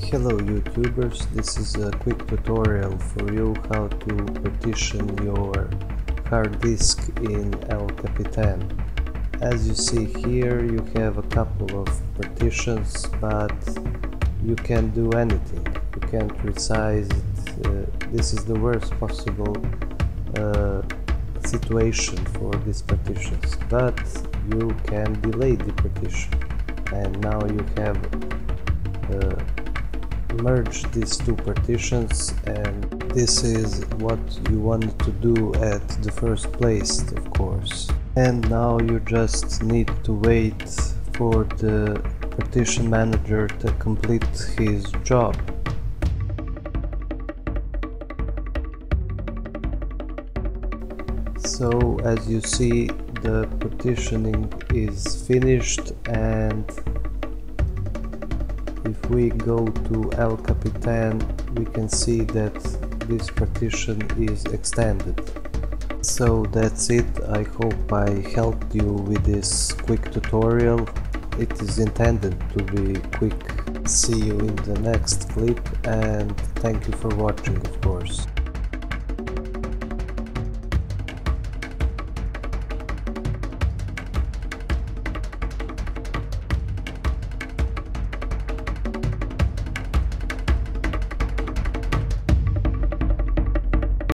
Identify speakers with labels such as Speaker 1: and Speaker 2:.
Speaker 1: Hello YouTubers, this is a quick tutorial for you how to partition your hard disk in El Capitan. As you see here, you have a couple of partitions, but you can't do anything. You can't resize it. This is the worst possible situation for these partitions, but you can delete the partition, and now you have merge these two partitions, and this is what you wanted to do at the first place, of course. And now you just need to wait for the partition manager to complete his job. So as you see, the partitioning is finished, and if we go to El Capitan, we can see that this partition is extended. So that's it. I hope I helped you with this quick tutorial. It is intended to be quick. See you in the next clip, and thank you for watching, of course.